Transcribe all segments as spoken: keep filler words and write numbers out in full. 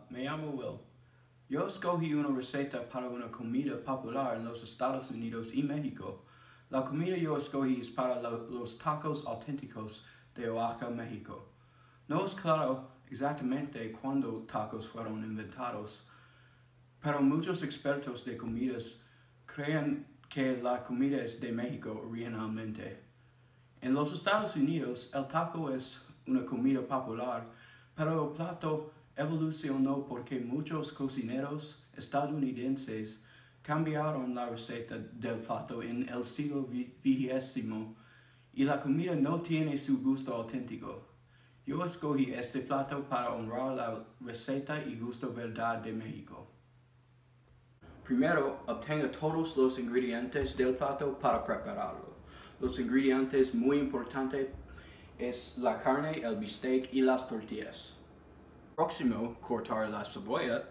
me llamo Will. Yo escogí una receta para una comida popular en los Estados Unidos y México. La comida yo escogí es para lo, los tacos auténticos de Oaxaca, México. No es claro exactamente cuándo tacos fueron inventados, pero muchos expertos de comidas creen que la comida es de México originalmente. En los Estados Unidos, el taco es una comida popular, pero el plato evolucionó porque muchos cocineros estadounidenses cambiaron la receta del plato en el siglo vigésimo y la comida no tiene su gusto auténtico. Yo escogí este plato para honrar la receta y gusto verdad de México. Primero, obtenga todos los ingredientes del plato para prepararlo. Los ingredientes muy importantes es la carne, el bistec y las tortillas. Próximo, cortar la cebolla.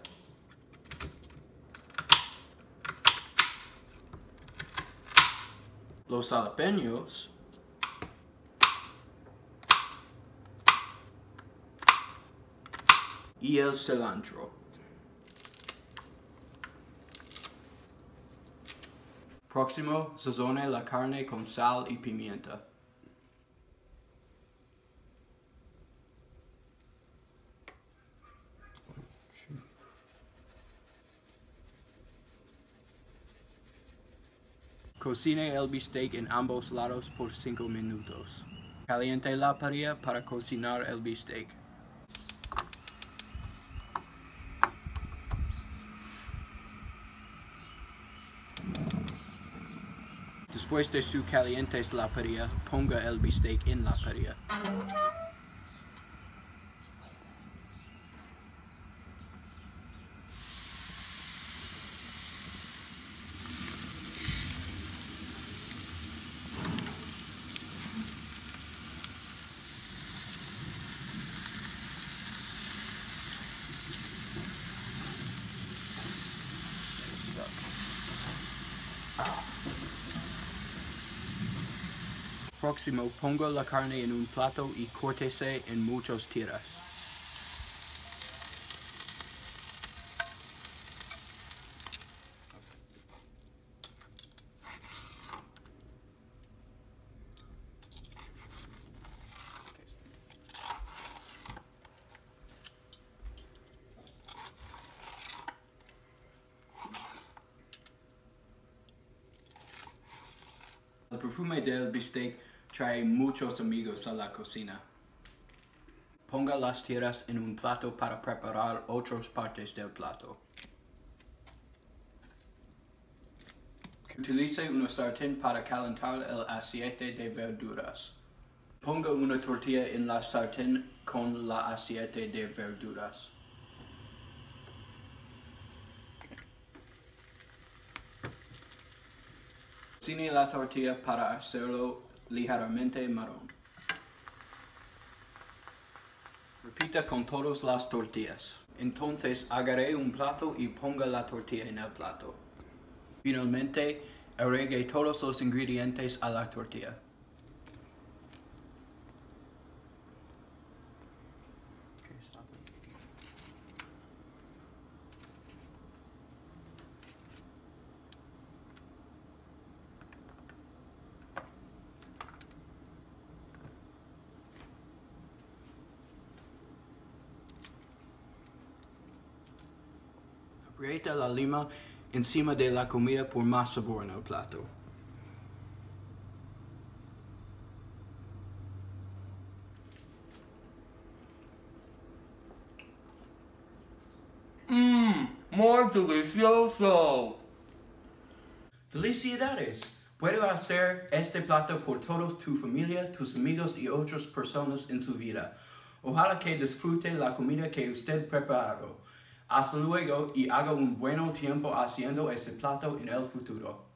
Los jalapeños. Y el cilantro. Próximo, sazone la carne con sal y pimienta. Cocine el bistec en ambos lados por cinco minutos. Caliente la parrilla para cocinar el bistec. Después de su caliente la parrilla, ponga el bistec en la parrilla. Próximo, ponga la carne en un plato y córtese en muchas tiras. El perfume del bistec trae muchos amigos a la cocina. Ponga las tiras en un plato para preparar otras partes del plato. Utilice una sartén para calentar el aceite de verduras. Ponga una tortilla en la sartén con el aceite de verduras. Cocine la tortilla para hacerlo ligeramente marrón. Repita con todas las tortillas. Entonces agarre un plato y ponga la tortilla en el plato. Finalmente, agregue todos los ingredientes a la tortilla. Aprieta la lima encima de la comida por más sabor en el plato. Mmm, more delicioso. ¡Felicidades! Puedes hacer este plato por toda tu familia, tus amigos y otras personas en su vida. Ojalá que disfrute la comida que usted preparó. Hasta luego y haga un buen tiempo haciendo este plato en el futuro.